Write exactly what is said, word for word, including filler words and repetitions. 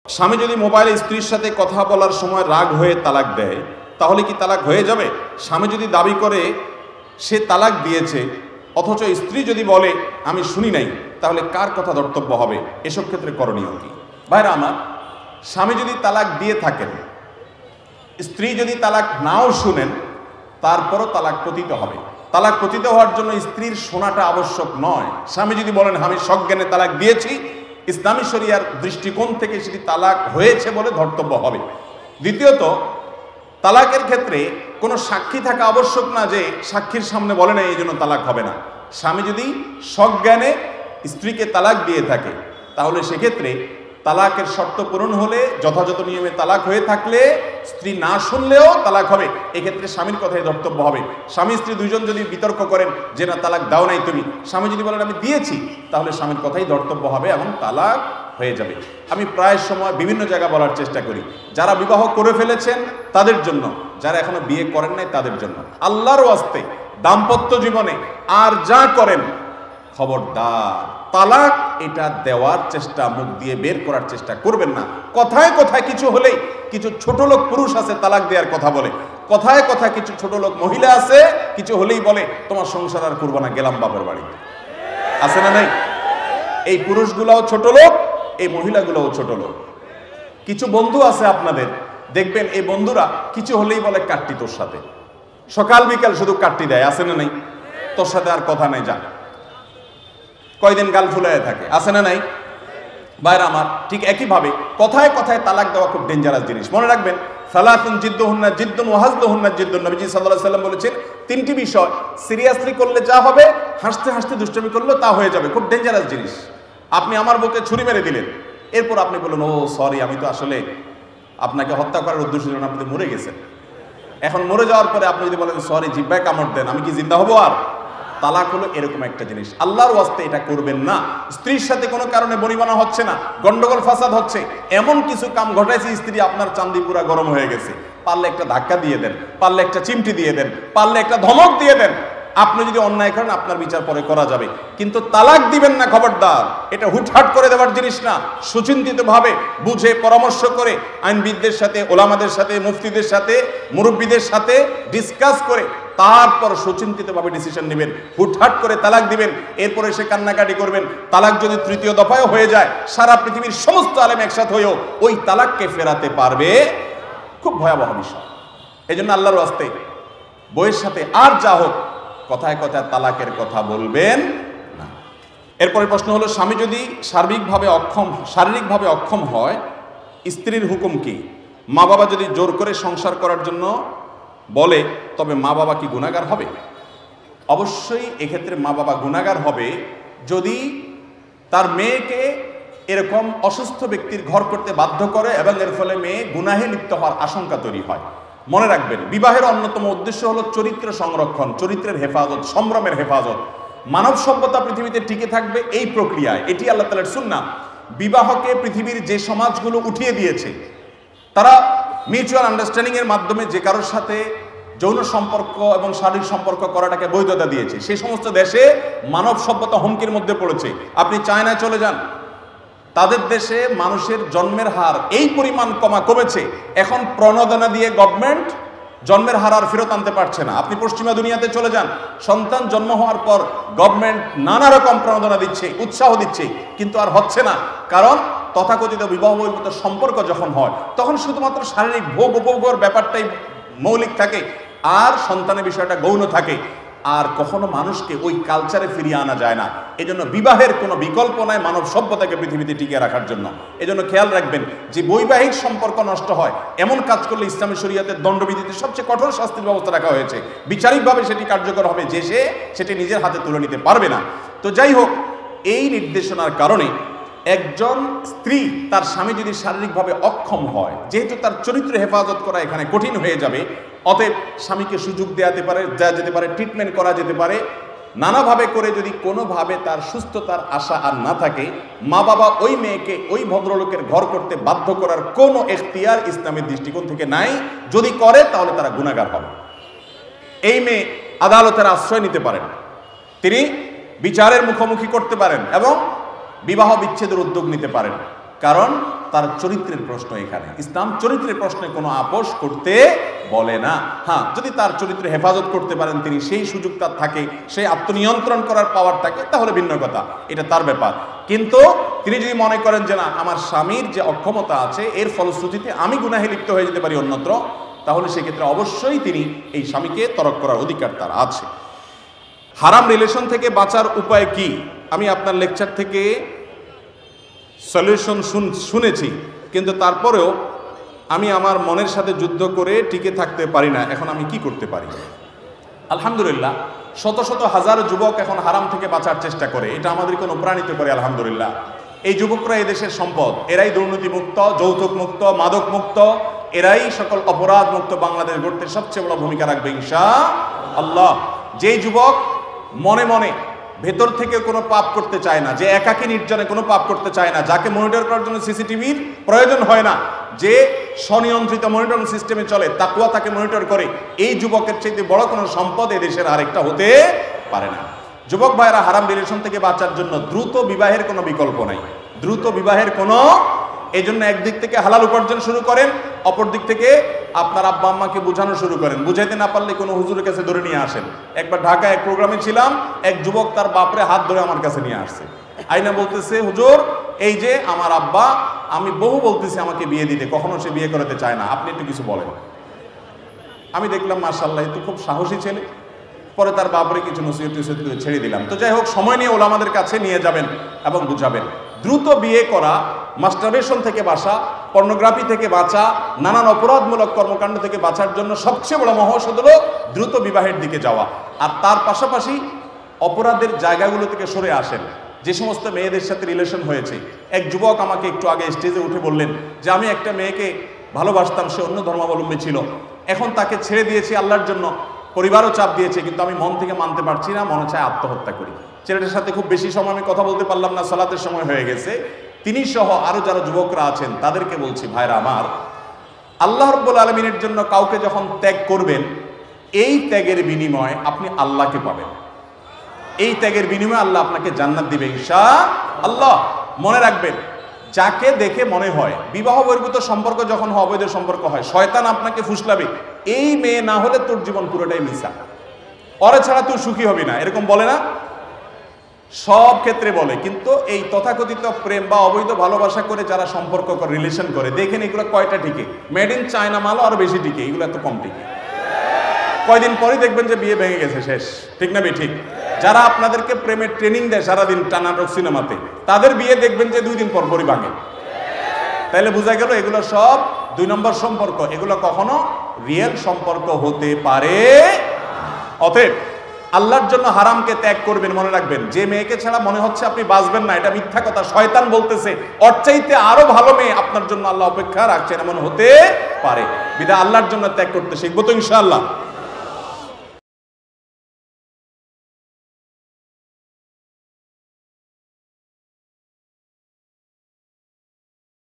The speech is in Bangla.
স্বামী যদি মোবাইলে স্ত্রীর সাথে কথা বলার সময় রাগ হয়ে তালাক দেয় তাহলে কি তালাক হয়ে যাবে? স্বামী যদি দাবি করে সে তালাক দিয়েছে অথচ স্ত্রী যদি বলে আমি শুনি নাই, তাহলে কার কথা ধর্তব্য হবে? এসব ক্ষেত্রে করণীয় কি? ভাইরা আমার, স্বামী যদি তালাক দিয়ে থাকেন, স্ত্রী যদি তালাক নাও শুনেন, তারপরও তালাক পতিত হবে। তালাক পতিত হওয়ার জন্য স্ত্রীর শোনাটা আবশ্যক নয়। স্বামী যদি বলেন আমি সজ্ঞানে তালাক দিয়েছি, ইসলামী শরিয়ার দৃষ্টিকোণ থেকে সেটি তালাক হয়েছে বলে ধর্তব্য হবে। দ্বিতীয়ত, তালাকের ক্ষেত্রে কোনো সাক্ষী থাকা আবশ্যক না যে সাক্ষীর সামনে বলে না এই জন্য তালাক হবে না। স্বামী যদি সজ্ঞানে স্ত্রীকে তালাক দিয়ে থাকে তাহলে সেক্ষেত্রে তালাকের শর্ত পূরণ হলে, যথাযথ নিয়মে তালাক হয়ে থাকলে, স্ত্রী না শুনলেও তালাক হবে। এক্ষেত্রে স্বামীর কথাই ধর্তব্য হবে। স্বামী স্ত্রী দুজন যদি বিতর্ক করেন যে না তালাক দাও নাই তুমি, স্বামী যদি বলেন আমি দিয়েছি, তাহলে স্বামীর কথাই ধর্তব্য হবে এবং তালাক হয়ে যাবে। আমি প্রায় সময় বিভিন্ন জায়গা বলার চেষ্টা করি, যারা বিবাহ করে ফেলেছেন তাদের জন্য, যারা এখনো বিয়ে করেন নাই তাদের জন্য, আল্লাহর ওয়াস্তে দাম্পত্য জীবনে আর যা করেন খবরদার তালাক এটা দেওয়ার চেষ্টা, মুখ দিয়ে বের করার চেষ্টা করবেন না। কথায় কথায় কিছু হলেই, কিছু ছোট লোক পুরুষ আছে তালাক দেওয়ার কথা বলে, কথায় কথায় কিছু ছোট লোক মহিলা আছে কিছু হলেই বলে তোমার সংসার আর করবো না, গেলাম বাপের বাড়ি। আছে না নাই? এই পুরুষগুলাও ছোট লোক, এই মহিলাগুলোও ছোট লোক। কিছু বন্ধু আছে আপনাদের, দেখবেন এই বন্ধুরা কিছু হলেই বলে কাটটি তোর সাথে, সকাল বিকাল শুধু কাটটি দেয়। আছে না নাই? তোর সাথে আর কথা নাই, যা। কয়দিন গাল ফুলায় থাকে। আছে না নাই? বাইরে আমার, ঠিক একইভাবে কথায় কথায় তালাক দেওয়া খুব ডেঞ্জারাস জিনিস। মনে রাখবেন, সালাতুন জিদ্দুহুন্না জিদ্দুন ওয়া হাজলুহুন্না জিদ্দুন। নবীজি সাল্লাল্লাহু আলাইহি ওয়াসাল্লাম বলেছেন তিনটি বিষয় সিরিয়াসলি করলে যা হবে, হাসতে হাসতে দুষ্টমি করলে তা হয়ে যাবে। খুব ডেঞ্জারাস জিনিস। আপনি আমার বুকে ছুরি মেরে দিলেন, এরপর আপনি বললেন ও সরি, আমি তো আসলে আপনাকে হত্যা করার উদ্দেশ্য ছিল না, আপনি তো মরে গেছেন। এখন মরে যাওয়ার পরে আপনি যদি বলেন সরি, জিহ্বায় কামড় দেন, আমি কি জিন্দা হবো আর? তালাক হলো এরকম একটা জিনিস। আল্লাহর ওয়াস্তে এটা করবেন না। স্ত্রীর সাথে কোনো কারণে বনিবনা হচ্ছে না, গন্ডগোল ফাসাদ হচ্ছে, এমন কিছু কাম ঘটাইছে স্ত্রী আপনার চান্দি পুরা গরম হয়ে গেছে, পারলে একটা ধাক্কা দিয়ে দেন, পারলে একটা চিমটি দিয়ে দেন, পারলে একটা ধমক দিয়ে দেন। আপনি যদি অন্যায় করেন আপনার বিচার পরে করা যাবে, কিন্তু তালাক দিবেন না, খবরদার। এটা হুটহাট করে দেওয়ার জিনিস না। সুচিন্তিতভাবে বুঝে পরামর্শ করে আইনবিদদের সাথে, ওলামাদের সাথে, মুফতিদের সাথে, মুরব্বীদের সাথে ডিসকাস করে তারপর সুচিন্তিতভাবে ডিসিশন নেবেন। হুটহাট করে তালাক দিবেন, এরপরে সে কান্নাকাটি করবেন। তালাক যদি তৃতীয় দফায়ও হয়ে যায়, সারা পৃথিবীর সমস্ত আলেম একসাথে হয়েও ওই তালাককে ফেরাতে পারবে, খুব ভয়াবহ বিষয়। এই জন্য আল্লাহর ওয়াস্তে বইয়ের সাথে আর যা হোক কথায় কথায় তালাকের কথা বলবেন না। এরপরে প্রশ্ন হলো, স্বামী যদি সার্বিকভাবে অক্ষম, শারীরিকভাবে অক্ষম হয়, স্ত্রীর হুকুম কি? মা বাবা যদি জোর করে সংসার করার জন্য বলে, তবে মা বাবা কি গুনাহগার হবে? অবশ্যই এক্ষেত্রে মা বাবা গুনাহগার হবে যদি তার মেয়েকে এরকম অসুস্থ ব্যক্তির ঘর করতে বাধ্য করে এবং এর ফলে মেয়ে গুনাহে লিপ্ত হওয়ার আশঙ্কা তৈরি হয়। মনে রাখবেন, বিবাহের অন্যতম উদ্দেশ্য হলো চরিত্র সংরক্ষণ, চরিত্রের হেফাজত, সম্ভ্রমের হেফাজত। মানব সভ্যতা পৃথিবীতে টিকে থাকবে এই প্রক্রিয়ায়। এটি আল্লাহ তাআলার সুন্নাহ। বিবাহকে পৃথিবীর যে সমাজগুলো উঠিয়ে দিয়েছে, তারা মিউচুয়াল আন্ডারস্ট্যান্ডিং এর মাধ্যমে যে কারোর সাথে যৌন সম্পর্ক এবং শারীরিক সম্পর্ক করাটাকে বৈধতা দিয়েছে, সেই সমস্ত দেশে মানব সভ্যতা হুমকির মধ্যে পড়েছে। আপনি চায়নায় চলে যান, তাদের দেশে মানুষের জন্মের হার এই পরিমাণ কমা কমেছে, এখন প্রণোদনা দিয়ে গভর্নমেন্ট জন্মের হার আর ফেরত আনতে পারছে না। আপনি পশ্চিমা দুনিয়াতে চলে যান, সন্তান জন্ম হওয়ার পর গভর্নমেন্ট নানা রকম প্রণোদনা দিচ্ছে, উৎসাহ দিচ্ছে, কিন্তু আর হচ্ছে না। কারণ তথাকথিত বিবাহ বহির্ভূত সম্পর্ক যখন হয়, তখন শুধুমাত্র শারীরিক ভোগ উপভোগের ব্যাপারটাই মৌলিক থাকে, আর সন্তানের বিষয়টা গৌণ থাকে। আর কখনো মানুষকে ওই কালচারে ফিরিয়ে আনা যায় না। এজন্য বিবাহের কোনো বিকল্প নাই মানব সভ্যতাকে পৃথিবীতে টিকিয়ে রাখার জন্য। এজন্য খেয়াল রাখবেন, যে বৈবাহিক সম্পর্ক নষ্ট হয় এমন কাজ করলে ইসলামী শরীয়তের দণ্ডবিধিতে সবচেয়ে কঠোর শাস্তির ব্যবস্থা রাখা হয়েছে। বিচারিকভাবে সেটি কার্যকর হবে, যে সে সেটি নিজের হাতে তুলে নিতে পারবে না। তো যাই হোক, এই নির্দেশনার কারণে একজন স্ত্রী, তার স্বামী যদি শারীরিকভাবে অক্ষম হয়, যেহেতু তার চরিত্র হেফাজত করা এখানে কঠিন হয়ে যাবে, অতএব স্বামীকে সুযোগ দেওয়া যেতে পারে, দেওয়া যেতে পারে, ট্রিটমেন্ট করা যেতে পারে। নানাভাবে করে যদি কোনোভাবে তার সুস্থতার আশা আর না থাকে, মা বাবা ওই মেয়েকে ওই ভদ্রলোকের ঘর করতে বাধ্য করার কোনো এখতিয়ার ইসলামের দৃষ্টিকোণ থেকে নাই। যদি করে তাহলে তারা গুনাহগার হবে। এই মেয়ে আদালতের আশ্রয় নিতে পারেন, তিনি বিচারের মুখোমুখি করতে পারেন এবং বিবাহ বিচ্ছেদের উদ্যোগ নিতে পারেন। কারণ তার চরিত্রের প্রশ্ন এখানে। ইসলাম চরিত্রের প্রশ্নে কোনো আপোষ করতে বলে না। হ্যাঁ, যদি তার চরিত্রে হেফাজত করতে পারেন তিনি, সেই সুযোগ তার থাকে, সেই আত্মনিয়ন্ত্রণ করার পাওয়ার থাকে, তাহলে ভিন্ন কথা, এটা তার ব্যাপার। কিন্তু তিনি যদি মনে করেন যে না, আমার স্বামীর যে অক্ষমতা আছে এর ফলশ্রুতিতে আমি গুনাহে লিপ্ত হয়ে যেতে পারি অন্যত্র, তাহলে সেক্ষেত্রে অবশ্যই তিনি এই স্বামীকে তরক করার অধিকার তার আছে। হারাম রিলেশন থেকে বাঁচার উপায় কি? আমি আপনার লেকচার থেকে সলিউশন শুনেছি, কিন্তু তারপরেও আমি আমার মনের সাথে যুদ্ধ করে টিকে থাকতে পারি না। এখন আমি কি করতে পারি? আলহামদুলিল্লাহ, শত শত হাজার যুবক এখন হারাম থেকে বাঁচার চেষ্টা করে, এটা আমাদেরকে অনুপ্রাণিত করে। আলহামদুলিল্লাহ, এই যুবকরা এদেশের সম্পদ, এরাই দুর্নীতি মুক্ত, যৌতুক মুক্ত, মাদক মুক্ত, এরাই সকল অপরাধ মুক্ত বাংলাদেশ গড়তে সবচেয়ে বড় ভূমিকা রাখবে ইনশাআল্লাহ। যেই যুবক মনে মনে ভেতর থেকে কোনো পাপ করতে চায় না, যে একাকী নির্জনে কোনো পাপ করতে চায় না, যাকে মনিটর করার জন্য সিসিটিভির প্রয়োজন হয় না, যে স্বনিয়ন্ত্রিত মনিটরিং সিস্টেমে চলে, তাকওয়া তাকে মনিটর করে, এই যুবকের চাইতে বড় কোনো সম্পদ এই দেশের আরেকটা হতে পারে না। যুবক ভাইয়েরা, হারাম রিলেশন থেকে বাঁচার জন্য দ্রুত বিবাহের কোনো বিকল্প নাই, দ্রুত বিবাহের কোনো, এই জন্য একদিক থেকে হালাল উপার্জন শুরু করেন, অপর দিক থেকে আপনার আব্বা আম্মাকে বোঝানো শুরু করেন। বুঝাইতে না পারলে কোনো হুজুরের কাছে ধরে নিয়ে আসেন। একবার ঢাকায় এক প্রোগ্রামে ছিলাম, এক যুবক তার বাপরে হাত ধরে আমার কাছে নিয়ে আসছে। আইনা বলতেছে, হুজুর এই যে আমার আব্বা, আমি বহু বলতেছি আমাকে বিয়ে দিতে, কখনো সে বিয়ে করতে চায় না, আপনি একটু কিছু বলেন। আমি দেখলাম মাশাআল্লাহ, তো খুব সাহসী ছেলে। পরে তার বাপরে কিছু নসিহত টসিহত করে ছেড়ে দিলাম। তো যাই হোক, সময় নিয়ে ওলামাদের কাছে নিয়ে যাবেন এবং বুঝাবেন। দ্রুত বিয়ে করা, মাস্টারবেশন থেকে বাঁচা, পর্নোগ্রাফি থেকে বাঁচা, নানান অপরাধমূলক কর্মকাণ্ড থেকে বাঁচার জন্য সবচেয়ে বড় মহৌষধ হলো দ্রুত বিবাহের দিকে যাওয়া। আর তার পাশাপাশি অপরাধের জায়গাগুলো থেকে সরে আসেন। যে সমস্ত মেয়েদের সাথে রিলেশন হয়েছে, এক যুবক আমাকে একটু আগে স্টেজে উঠে বললেন যে আমি একটা মেয়েকে ভালোবাসতাম, সে অন্য ধর্মাবলম্বী ছিল, এখন তাকে ছেড়ে দিয়েছি আল্লাহর জন্য, পরিবারও চাপ দিয়েছে, কিন্তু আমি মন থেকে মানতে পারছি না, মনে চায় আত্মহত্যা করি। ছেলেটার সাথে খুব বেশি সময় আমি কথা বলতে পারলাম না, সালাতের সময় হয়ে গেছে। তিনি সহ আরো যারা যুবকরা আছেন তাদেরকে বলছি, ভাইরা আমার, আল্লাহ রাব্বুল আলামিনের জন্য কাউকে যখন ত্যাগ করবেন, এই ত্যাগের বিনিময়ে আপনি আল্লাহকে পাবেন। এই ত্যাগের বিনিময়ে আল্লাহ আপনাকে জান্নাত দিবে ইনশাআল্লাহ। মনে রাখবেন, যাকে দেখে মনে হয় বিবাহ বহির্ভূত সম্পর্ক যখন অবৈধ সম্পর্ক হয়, শয়তান আপনাকে ফুসলাবে, এই মেয়ে না হলে তোর জীবন পুরোটাই মিশা, ওরে ছাড়া তুই সুখী হবি না, এরকম বলে না? সব ক্ষেত্রে বলে। কিন্তু এই তথাকথিত প্রেম বা অবৈধ ভালোবাসা করে যারা সম্পর্ক করে, রিলেশন করে, দেখেন এগুলো কয়টা টিকে? মেড ইন চায়না মালও আরো বেশি টিকে, এগুলো এত কম টিকে। কয়দিন পরেই দেখবেন যে বিয়ে ভেঙে গেছে, শেষ। ঠিক না ঠিক? যারা আপনাদেরকে প্রেমের ট্রেনিং দেয় সারাদিন টানাটক সিনেমাতে, তাদের বিয়ে দেখবেন যে দুই দিন পর পরই ভাঙে। তাইলে বোঝা গেল এগুলো সব দুই নম্বর সম্পর্ক, এগুলো কখনো রিয়েল সম্পর্ক হতে পারে। অতএব আল্লাহর জন্য হারামকে ত্যাগ করবেন। মনে রাখবেন, যে মেয়েকে ছাড়া মনে হচ্ছে আপনি বাঁচবেন না, এটা মিথ্যা কথা, শয়তান বলতেছে। ওর চাইতে আরো ভালো মেয়ে আপনার জন্য আল্লাহ অপেক্ষা রাখছেন, এমন হতে পারে। বিধায় আল্লাহর জন্য ত্যাগ করতে শিখবো তো ইনশাআল্লাহ।